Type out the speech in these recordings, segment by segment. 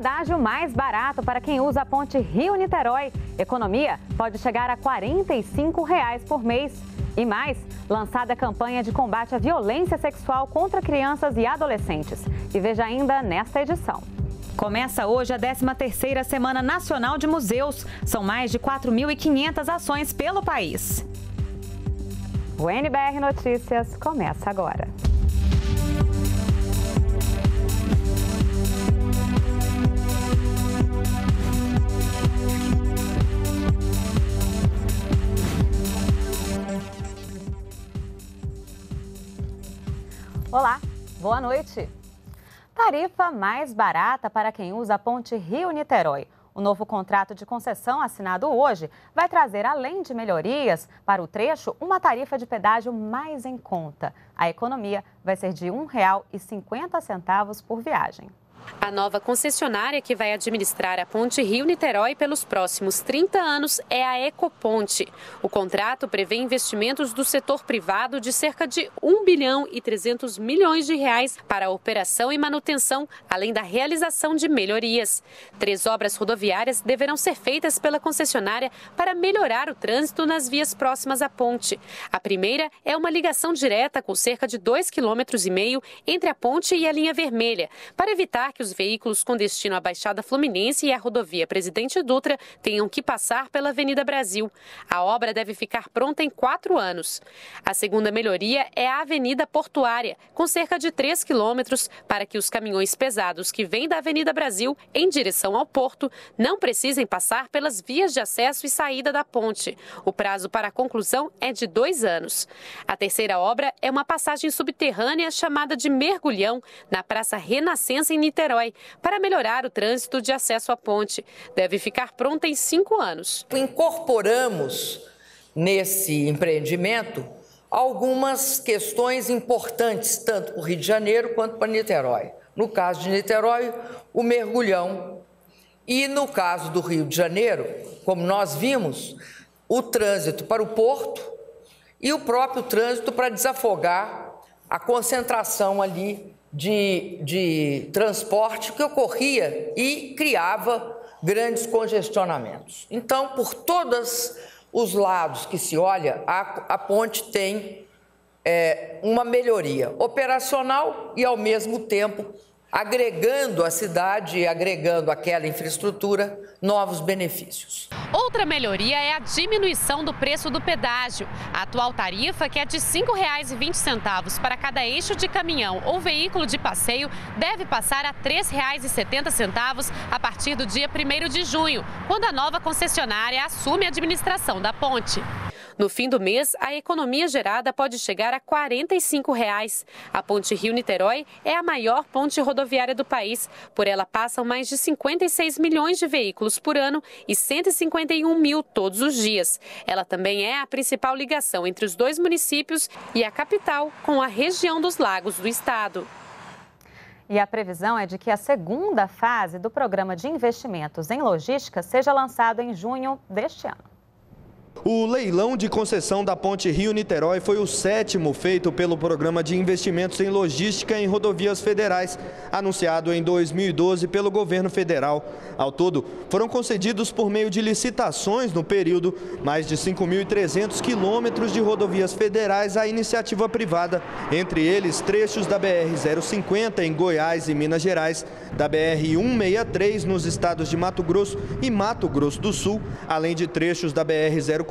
pedágio mais barato para quem usa a ponte Rio-Niterói. Economia pode chegar a R$ 45 por mês. E mais, lançada a campanha de combate à violência sexual contra crianças e adolescentes. E veja ainda nesta edição. Começa hoje a 13ª Semana Nacional de Museus. São mais de 4.500 ações pelo país. O NBR Notícias começa agora. Olá, boa noite. Tarifa mais barata para quem usa a ponte Rio-Niterói. O novo contrato de concessão assinado hoje vai trazer, além de melhorias para o trecho, uma tarifa de pedágio mais em conta. A economia vai ser de R$ 1,50 por viagem. A nova concessionária que vai administrar a ponte Rio-Niterói pelos próximos 30 anos é a Ecoponte. O contrato prevê investimentos do setor privado de cerca de R$ 1,3 bilhão para a operação e manutenção, além da realização de melhorias. 3 obras rodoviárias deverão ser feitas pela concessionária para melhorar o trânsito nas vias próximas à ponte. A primeira é uma ligação direta com cerca de 2,5 km entre a ponte e a linha vermelha, para evitar que os veículos com destino à Baixada Fluminense e à rodovia Presidente Dutra tenham que passar pela Avenida Brasil. A obra deve ficar pronta em 4 anos. A segunda melhoria é a Avenida Portuária, com cerca de 3 quilômetros, para que os caminhões pesados que vêm da Avenida Brasil em direção ao porto não precisem passar pelas vias de acesso e saída da ponte. O prazo para a conclusão é de 2 anos. A terceira obra é uma passagem subterrânea chamada de Mergulhão, na Praça Renascença em Niterói, para melhorar o trânsito de acesso à ponte. Deve ficar pronta em 5 anos. Incorporamos nesse empreendimento algumas questões importantes, tanto para o Rio de Janeiro quanto para Niterói. No caso de Niterói, o mergulhão. E no caso do Rio de Janeiro, como nós vimos, o trânsito para o porto e o próprio trânsito para desafogar a concentração ali de transporte que ocorria e criava grandes congestionamentos. Então, por todos os lados que se olha, a ponte tem uma melhoria operacional e, ao mesmo tempo, agregando à cidade e agregando àquela infraestrutura novos benefícios. Outra melhoria é a diminuição do preço do pedágio. A atual tarifa, que é de R$ 5,20 para cada eixo de caminhão ou veículo de passeio, deve passar a R$ 3,70 a partir do dia 1º de junho, quando a nova concessionária assume a administração da ponte. No fim do mês, a economia gerada pode chegar a R$ 45. A ponte Rio-Niterói é a maior ponte rodoviária do país. Por ela passam mais de 56 milhões de veículos por ano e 151 mil todos os dias. Ela também é a principal ligação entre os 2 municípios e a capital com a região dos lagos do estado. E a previsão é de que a segunda fase do programa de investimentos em logística seja lançado em junho deste ano. O leilão de concessão da ponte Rio-Niterói foi o 7º feito pelo Programa de Investimentos em Logística em Rodovias Federais, anunciado em 2012 pelo governo federal. Ao todo, foram concedidos por meio de licitações no período mais de 5.300 quilômetros de rodovias federais à iniciativa privada, entre eles trechos da BR-050 em Goiás e Minas Gerais, da BR-163 nos estados de Mato Grosso e Mato Grosso do Sul, além de trechos da BR-040,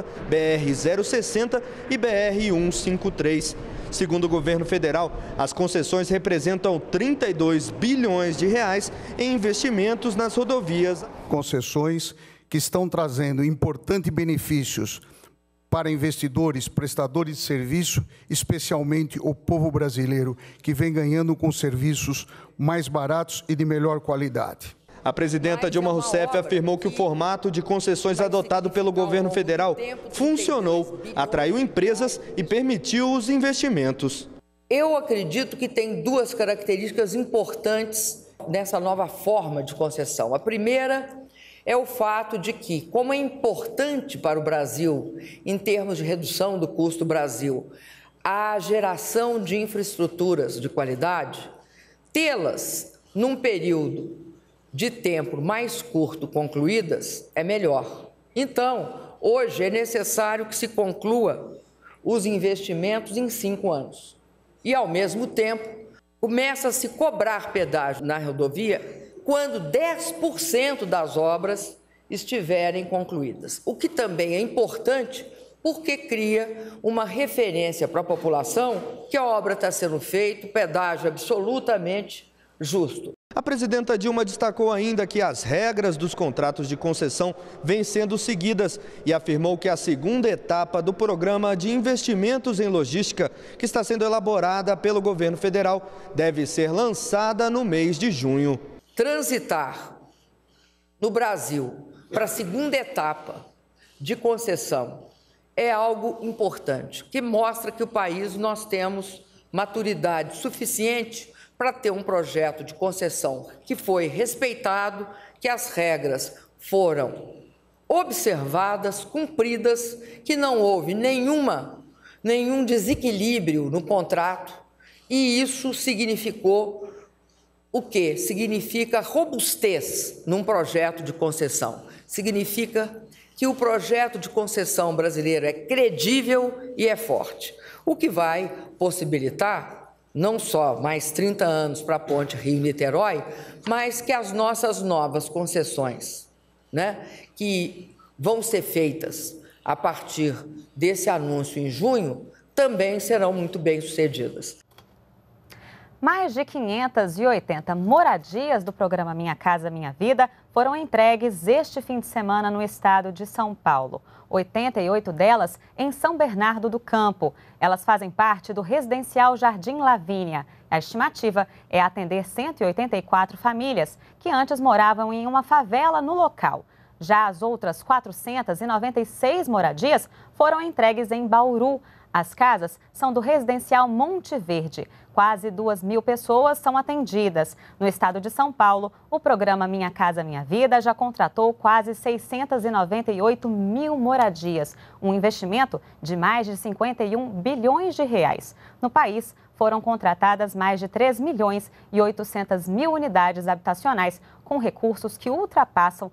BR-060 e BR-153. Segundo o governo federal, as concessões representam 32 bilhões de reais em investimentos nas rodovias. Concessões que estão trazendo importantes benefícios para investidores, prestadores de serviço, especialmente o povo brasileiro, que vem ganhando com serviços mais baratos e de melhor qualidade. A presidenta Dilma Rousseff afirmou que o formato de concessões adotado pelo governo federal funcionou, atraiu empresas e permitiu os investimentos. Eu acredito que tem 2 características importantes nessa nova forma de concessão. A primeira é o fato de que, como é importante para o Brasil, em termos de redução do custo Brasil, a geração de infraestruturas de qualidade, tê-las num período de tempo mais curto concluídas, é melhor. Então, hoje é necessário que se conclua os investimentos em 5 anos. E, ao mesmo tempo, começa a se cobrar pedágio na rodovia quando 10% das obras estiverem concluídas. O que também é importante, porque cria uma referência para a população que a obra está sendo feita, o pedágio absolutamente justo. A presidenta Dilma destacou ainda que as regras dos contratos de concessão vêm sendo seguidas e afirmou que a segunda etapa do programa de investimentos em logística, que está sendo elaborada pelo governo federal, deve ser lançada no mês de junho. Transitar no Brasil para a segunda etapa de concessão é algo importante, que mostra que o país nós temos maturidade suficiente para ter um projeto de concessão que foi respeitado, que as regras foram observadas, cumpridas, que não houve nenhum desequilíbrio no contrato, e isso significou o quê? Significa robustez num projeto de concessão. Significa que o projeto de concessão brasileiro é credível e é forte, o que vai possibilitar não só mais 30 anos para a ponte Rio-Niterói, mas que as nossas novas concessões, que vão ser feitas a partir desse anúncio em junho, também serão muito bem-sucedidas. Mais de 580 moradias do programa Minha Casa Minha Vida foram entregues este fim de semana no estado de São Paulo. 88 delas em São Bernardo do Campo. Elas fazem parte do residencial Jardim Lavínia. A estimativa é atender 184 famílias que antes moravam em uma favela no local. Já as outras 496 moradias foram entregues em Bauru. As casas são do residencial Monte Verde. Quase 2.000 pessoas são atendidas. No estado de São Paulo, o programa Minha Casa Minha Vida já contratou quase 698 mil moradias, um investimento de mais de 51 bilhões de reais. No país, foram contratadas mais de 3 milhões e 800 mil unidades habitacionais, com recursos que ultrapassam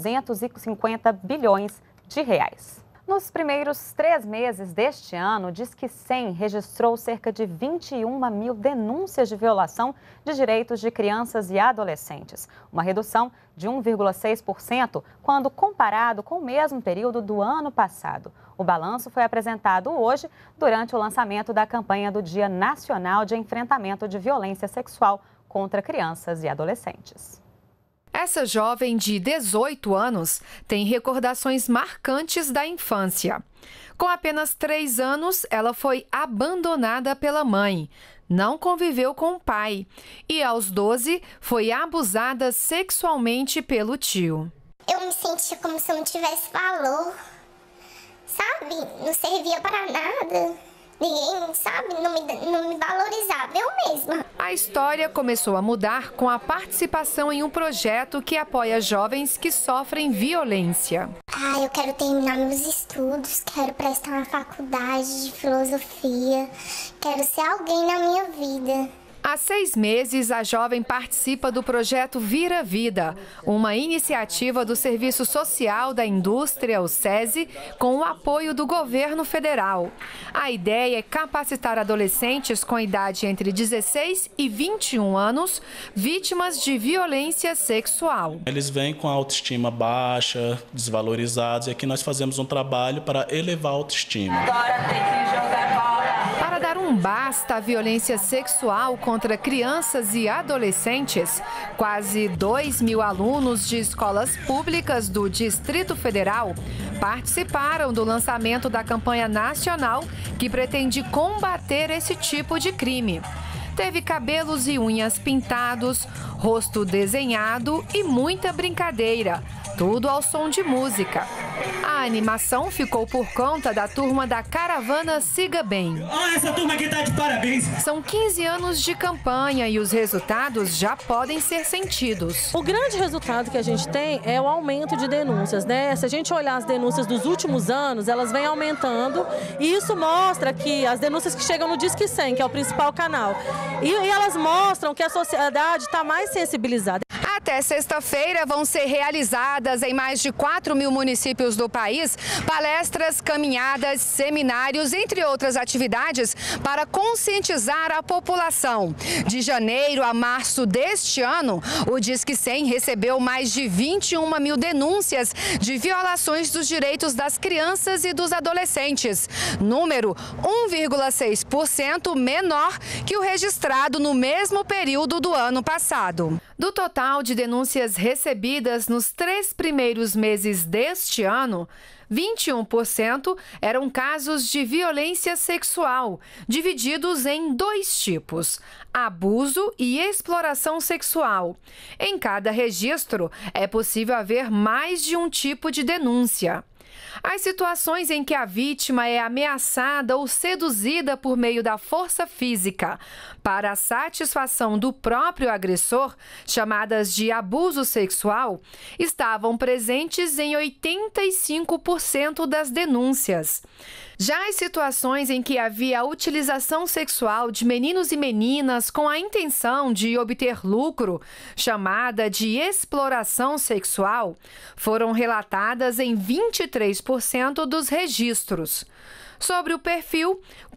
250 bilhões de reais. Nos primeiros 3 meses deste ano, o Disque 100 registrou cerca de 21 mil denúncias de violação de direitos de crianças e adolescentes, uma redução de 1,6% quando comparado com o mesmo período do ano passado. O balanço foi apresentado hoje durante o lançamento da campanha do Dia Nacional de Enfrentamento de Violência Sexual contra Crianças e Adolescentes. Essa jovem de 18 anos tem recordações marcantes da infância. Com apenas 3 anos, ela foi abandonada pela mãe, não conviveu com o pai e, aos 12, foi abusada sexualmente pelo tio. Eu me sentia como se eu não tivesse valor, sabe? Não servia para nada. Ninguém, sabe, não me valorizava, eu mesma. A história começou a mudar com a participação em um projeto que apoia jovens que sofrem violência. Eu quero terminar meus estudos, quero prestar uma faculdade de filosofia, quero ser alguém na minha vida. Há 6 meses, a jovem participa do projeto Vira Vida, uma iniciativa do Serviço Social da Indústria, o SESI, com o apoio do governo federal. A ideia é capacitar adolescentes com idade entre 16 e 21 anos, vítimas de violência sexual. Eles vêm com a autoestima baixa, desvalorizados, e aqui nós fazemos um trabalho para elevar a autoestima. Para dar um basta à violência sexual contra crianças e adolescentes, quase 2.000 alunos de escolas públicas do Distrito Federal participaram do lançamento da campanha nacional que pretende combater esse tipo de crime. Teve cabelos e unhas pintados, rosto desenhado e muita brincadeira, tudo ao som de música. A animação ficou por conta da turma da Caravana Siga Bem. Olha, essa turma aqui tá de parabéns! São 15 anos de campanha e os resultados já podem ser sentidos. O grande resultado que a gente tem é o aumento de denúncias, né? Se a gente olhar as denúncias dos últimos anos, elas vêm aumentando e isso mostra que as denúncias que chegam no Disque 100, que é o principal canal, e elas mostram que a sociedade está mais sensibilizada. Até Até sexta-feira vão ser realizadas em mais de 4.000 municípios do país palestras, caminhadas, seminários, entre outras atividades para conscientizar a população. De janeiro a março deste ano, o Disque 100 recebeu mais de 21.000 denúncias de violações dos direitos das crianças e dos adolescentes, número 1,6% menor que o registrado no mesmo período do ano passado. Do total de denúncias recebidas nos 3 primeiros meses deste ano, 21% eram casos de violência sexual, divididos em 2 tipos: abuso e exploração sexual. Em cada registro, é possível haver mais de um tipo de denúncia. As situações em que a vítima é ameaçada ou seduzida por meio da força física para a satisfação do próprio agressor, chamadas de abuso sexual, estavam presentes em 85% das denúncias. Já as situações em que havia a utilização sexual de meninos e meninas com a intenção de obter lucro, chamada de exploração sexual, foram relatadas em 23% dos registros. Sobre o perfil,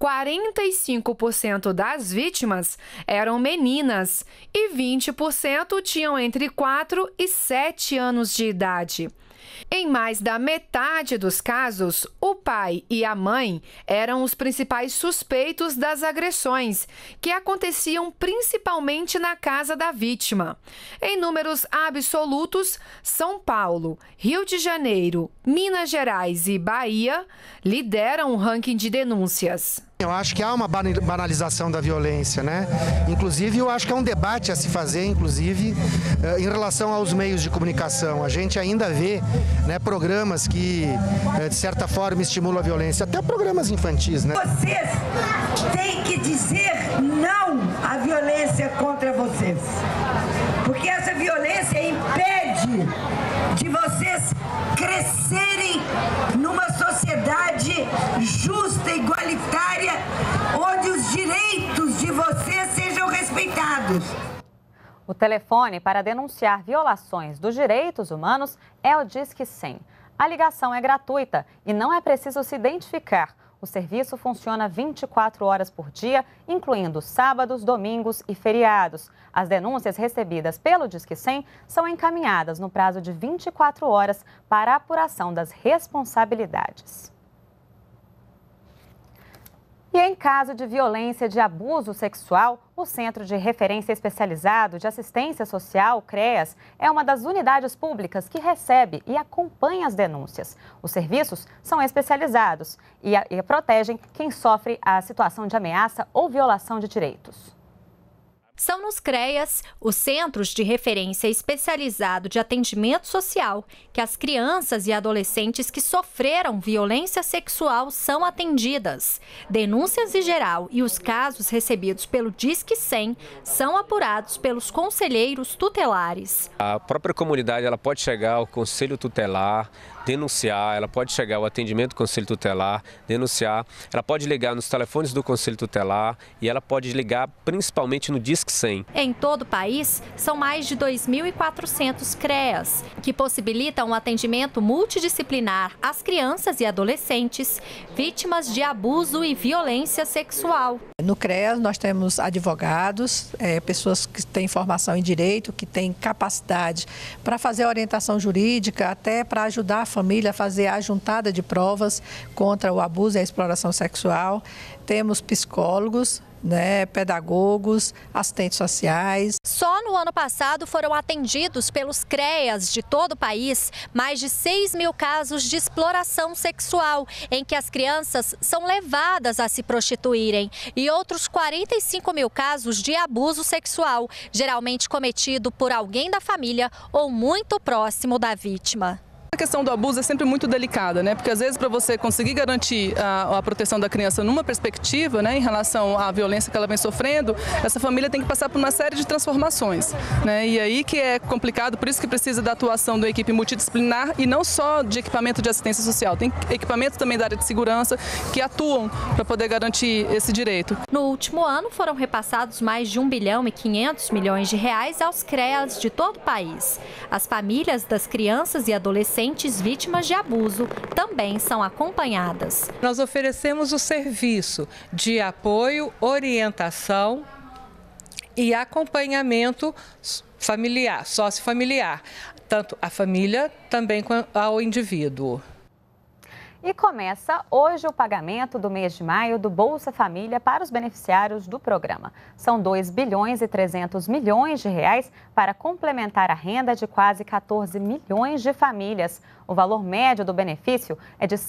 45% das vítimas eram meninas e 20% tinham entre 4 e 7 anos de idade. Em mais da metade dos casos, o pai e a mãe eram os principais suspeitos das agressões, que aconteciam principalmente na casa da vítima. Em números absolutos, São Paulo, Rio de Janeiro, Minas Gerais e Bahia lideram o ranking de denúncias. Eu acho que há uma banalização da violência, né? Inclusive, eu acho que é um debate a se fazer, inclusive, em relação aos meios de comunicação. A gente ainda vê, né, programas que, de certa forma, estimulam a violência, até programas infantis, né? Vocês têm que dizer não à violência contra vocês, porque essa violência impede de vocês crescerem numa sociedade justa, igualitária, onde os direitos de vocês sejam respeitados. O telefone para denunciar violações dos direitos humanos é o Disque 100. A ligação é gratuita e não é preciso se identificar. O serviço funciona 24 horas por dia, incluindo sábados, domingos e feriados. As denúncias recebidas pelo Disque 100 são encaminhadas no prazo de 24 horas para a apuração das responsabilidades. E em caso de violência de abuso sexual, o Centro de Referência Especializado de Assistência Social, CREAS, é uma das unidades públicas que recebe e acompanha as denúncias. Os serviços são especializados e protegem quem sofre a situação de ameaça ou violação de direitos. São nos CREAS, os Centros de Referência Especializado de Atendimento Social, que as crianças e adolescentes que sofreram violência sexual são atendidas. Denúncias em geral e os casos recebidos pelo Disque 100 são apurados pelos conselheiros tutelares. A própria comunidade ela pode chegar ao conselho tutelar, denunciar, ela pode chegar ao atendimento do Conselho Tutelar, denunciar, ela pode ligar nos telefones do Conselho Tutelar e ela pode ligar principalmente no Disque 100. Em todo o país, são mais de 2.400 CREAS, que possibilitam um atendimento multidisciplinar às crianças e adolescentes vítimas de abuso e violência sexual. No CREAS nós temos advogados, pessoas que têm formação em direito, que têm capacidade para fazer a orientação jurídica, até para ajudar a família a fazer a juntada de provas contra o abuso e a exploração sexual. Temos psicólogos, pedagogos, assistentes sociais. Só no ano passado foram atendidos pelos CREAS de todo o país mais de 6.000 casos de exploração sexual, em que as crianças são levadas a se prostituírem, e outros 45.000 casos de abuso sexual, geralmente cometido por alguém da família ou muito próximo da vítima. A questão do abuso é sempre muito delicada, né? Porque às vezes para você conseguir garantir a proteção da criança numa perspectiva, né, em relação à violência que ela vem sofrendo, essa família tem que passar por uma série de transformações, né? E aí que é complicado, por isso que precisa da atuação da equipe multidisciplinar e não só de equipamento de assistência social, tem equipamentos também da área de segurança que atuam para poder garantir esse direito. No último ano foram repassados mais de 1 bilhão e 500 milhões de reais aos CREAs de todo o país. As famílias das crianças e adolescentes vítimas de abuso também são acompanhadas. Nós oferecemos o serviço de apoio, orientação e acompanhamento familiar, sociofamiliar, tanto à família também ao indivíduo. E começa hoje o pagamento do mês de maio do Bolsa Família para os beneficiários do programa. São 2 bilhões e 300 milhões de reais para complementar a renda de quase 14 milhões de famílias. O valor médio do benefício é de R$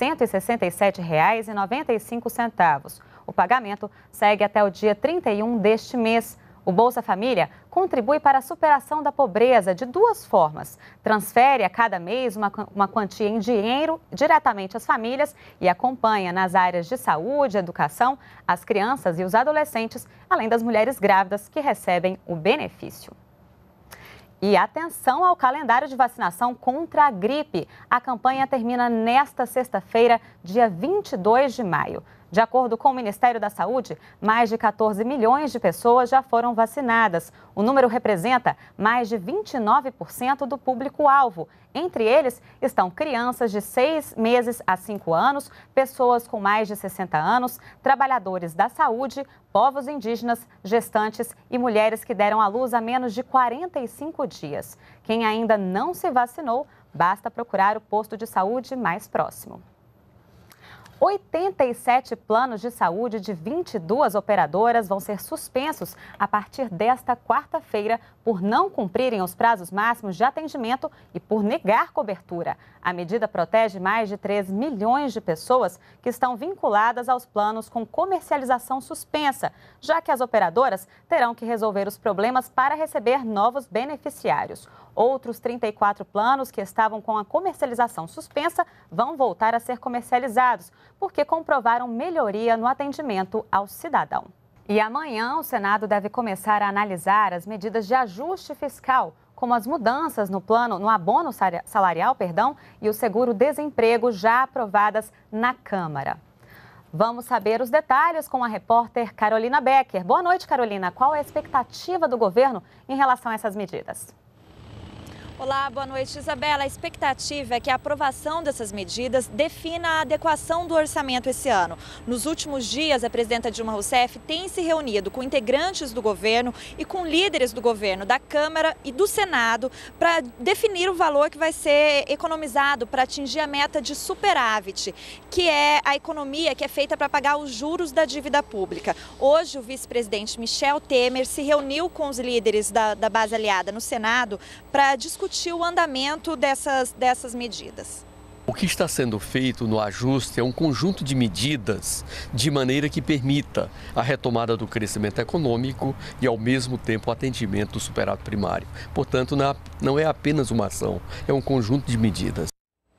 167,95. O pagamento segue até o dia 31 deste mês. O Bolsa Família contribui para a superação da pobreza de duas formas. Transfere a cada mês uma quantia em dinheiro diretamente às famílias e acompanha nas áreas de saúde, educação, as crianças e os adolescentes, além das mulheres grávidas que recebem o benefício. E atenção ao calendário de vacinação contra a gripe. A campanha termina nesta sexta-feira, dia 22 de maio. De acordo com o Ministério da Saúde, mais de 14 milhões de pessoas já foram vacinadas. O número representa mais de 29% do público-alvo. Entre eles estão crianças de 6 meses a 5 anos, pessoas com mais de 60 anos, trabalhadores da saúde, povos indígenas, gestantes e mulheres que deram à luz há menos de 45 dias. Quem ainda não se vacinou, basta procurar o posto de saúde mais próximo. 87 planos de saúde de 22 operadoras vão ser suspensos a partir desta quarta-feira por não cumprirem os prazos máximos de atendimento e por negar cobertura. A medida protege mais de 3 milhões de pessoas que estão vinculadas aos planos com comercialização suspensa, já que as operadoras terão que resolver os problemas para receber novos beneficiários. Outros 34 planos que estavam com a comercialização suspensa vão voltar a ser comercializados, porque comprovaram melhoria no atendimento ao cidadão. E amanhã o Senado deve começar a analisar as medidas de ajuste fiscal, como as mudanças no abono salarial, e o seguro-desemprego já aprovadas na Câmara. Vamos saber os detalhes com a repórter Carolina Becker. Boa noite, Carolina. Qual é a expectativa do governo em relação a essas medidas? Olá, boa noite, Isabela. A expectativa é que a aprovação dessas medidas defina a adequação do orçamento esse ano. Nos últimos dias, a presidenta Dilma Rousseff tem se reunido com integrantes do governo e com líderes do governo, da Câmara e do Senado, para definir o valor que vai ser economizado para atingir a meta de superávit, que é a economia que é feita para pagar os juros da dívida pública. Hoje, o vice-presidente Michel Temer se reuniu com os líderes da base aliada no Senado para discutir o andamento dessas medidas. O que está sendo feito no ajuste é um conjunto de medidas de maneira que permita a retomada do crescimento econômico e, ao mesmo tempo, o atendimento do superávit primário. Portanto, não é apenas uma ação, é um conjunto de medidas.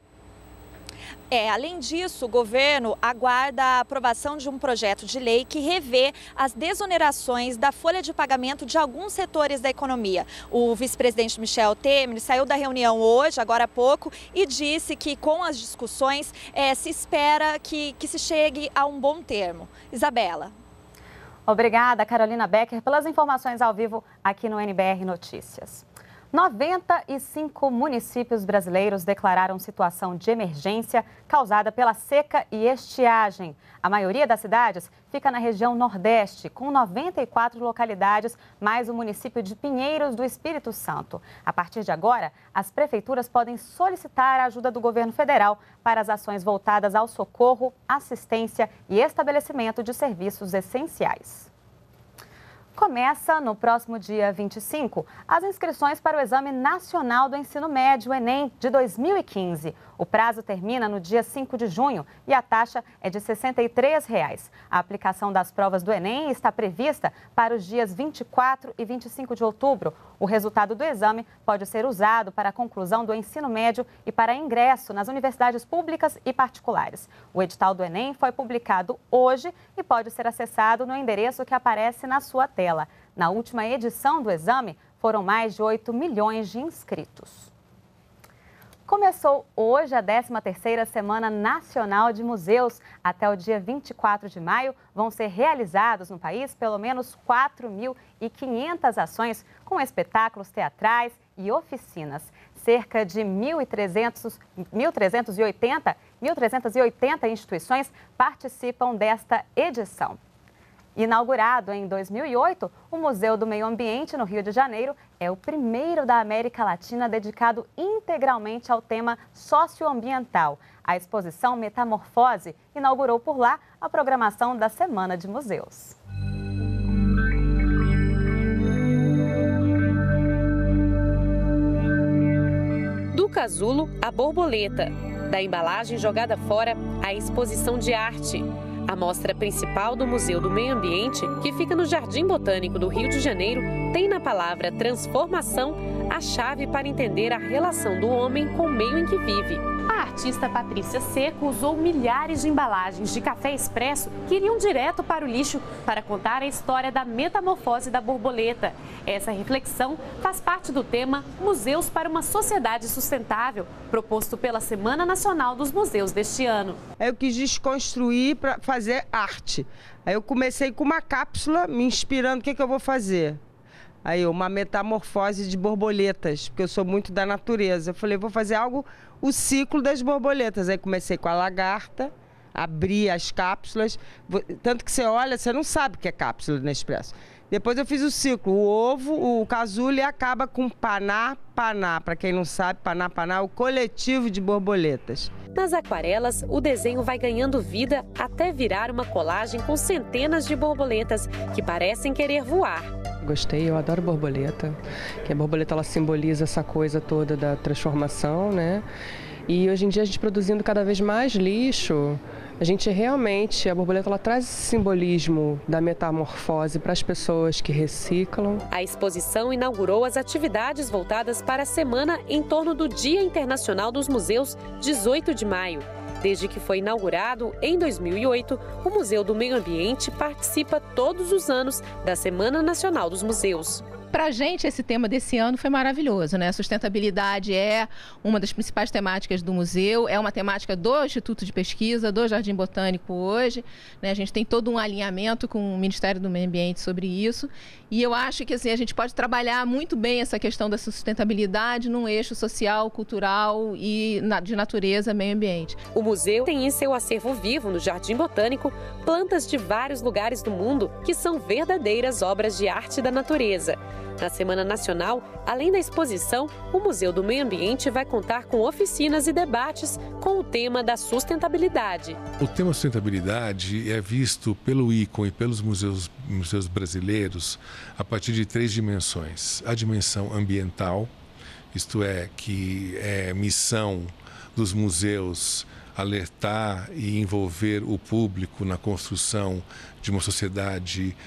Além disso, o governo aguarda a aprovação de um projeto de lei que revê as desonerações da folha de pagamento de alguns setores da economia. O vice-presidente Michel Temer saiu da reunião hoje, agora há pouco, e disse que com as discussões se espera que se chegue a um bom termo. Isabela. Obrigada, Carolina Becker, pelas informações ao vivo aqui no NBR Notícias. 95 municípios brasileiros declararam situação de emergência causada pela seca e estiagem. A maioria das cidades fica na região Nordeste, com 94 localidades, mais o município de Pinheiros do Espírito Santo. A partir de agora, as prefeituras podem solicitar a ajuda do governo federal para as ações voltadas ao socorro, assistência e estabelecimento de serviços essenciais. Começa no próximo dia 25 as inscrições para o Exame Nacional do Ensino Médio, Enem, de 2015. O prazo termina no dia 5 de junho e a taxa é de R$ 63. A aplicação das provas do Enem está prevista para os dias 24 e 25 de outubro. O resultado do exame pode ser usado para a conclusão do ensino médio e para ingresso nas universidades públicas e particulares. O edital do Enem foi publicado hoje e pode ser acessado no endereço que aparece na sua tela. Na última edição do exame, foram mais de 8 milhões de inscritos. Começou hoje a 13ª Semana Nacional de Museus. Até o dia 24 de maio, vão ser realizados no país pelo menos 4.500 ações com espetáculos teatrais e oficinas. Cerca de 1.380 instituições participam desta edição. Inaugurado em 2008, o Museu do Meio Ambiente, no Rio de Janeiro, é o primeiro da América Latina dedicado integralmente ao tema socioambiental. A exposição Metamorfose inaugurou por lá a programação da Semana de Museus. Do casulo à borboleta, da embalagem jogada fora à exposição de arte. A mostra principal do Museu do Meio Ambiente, que fica no Jardim Botânico do Rio de Janeiro, tem na palavra transformação a chave para entender a relação do homem com o meio em que vive. A artista Patrícia Seco usou milhares de embalagens de café expresso que iriam direto para o lixo para contar a história da metamorfose da borboleta. Essa reflexão faz parte do tema Museus para uma Sociedade Sustentável, proposto pela Semana Nacional dos Museus deste ano. Eu quis desconstruir para fazer arte. Aí eu comecei com uma cápsula me inspirando, o que eu vou fazer? Aí uma metamorfose de borboletas, porque eu sou muito da natureza. Eu falei, vou fazer algo, o ciclo das borboletas. Aí comecei com a lagarta, abri as cápsulas, tanto que você olha, você não sabe o que é cápsula no Expresso. Depois eu fiz o ciclo, o ovo, o casulo e acaba com paná, paná. Para quem não sabe, paná, paná é o coletivo de borboletas. Nas aquarelas, o desenho vai ganhando vida até virar uma colagem com centenas de borboletas que parecem querer voar. Gostei, eu adoro borboleta, que a borboleta ela simboliza essa coisa toda da transformação, né? E hoje em dia a gente produzindo cada vez mais lixo, a gente realmente, a borboleta ela traz esse simbolismo da metamorfose para as pessoas que reciclam. A exposição inaugurou as atividades voltadas para a semana em torno do Dia Internacional dos Museus, 18 de maio. Desde que foi inaugurado em 2008, o Museu do Meio Ambiente participa todos os anos da Semana Nacional dos Museus. Para a gente, esse tema desse ano foi maravilhoso, né? A sustentabilidade é uma das principais temáticas do museu, é uma temática do Instituto de Pesquisa, do Jardim Botânico hoje, né? A gente tem todo um alinhamento com o Ministério do Meio Ambiente sobre isso. E eu acho que assim, a gente pode trabalhar muito bem essa questão da sustentabilidade num eixo social, cultural e de natureza, meio ambiente. O museu tem em seu acervo vivo, no Jardim Botânico, plantas de vários lugares do mundo que são verdadeiras obras de arte da natureza. Na Semana Nacional, além da exposição, o Museu do Meio Ambiente vai contar com oficinas e debates com o tema da sustentabilidade. O tema sustentabilidade é visto pelo ICOM e pelos museus brasileiros a partir de 3 dimensões. A dimensão ambiental, isto é, que é missão dos museus alertar e envolver o público na construção de uma sociedade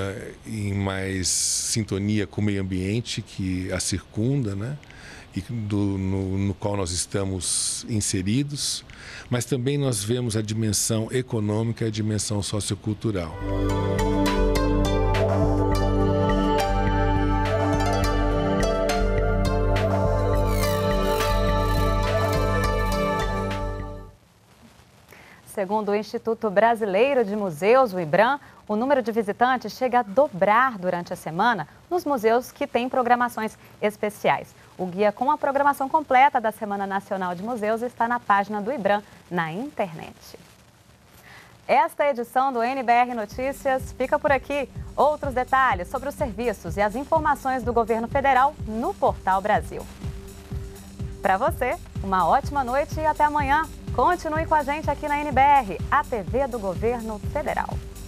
em mais sintonia com o meio ambiente que a circunda, né? E no qual nós estamos inseridos, mas também nós vemos a dimensão econômica e a dimensão sociocultural. Segundo o Instituto Brasileiro de Museus, o IBRAM, o número de visitantes chega a dobrar durante a semana nos museus que têm programações especiais. O guia com a programação completa da Semana Nacional de Museus está na página do IBRAM na internet. Esta edição do NBR Notícias fica por aqui. Outros detalhes sobre os serviços e as informações do governo federal no Portal Brasil. Para você, uma ótima noite e até amanhã. Continue com a gente aqui na NBR, a TV do Governo Federal.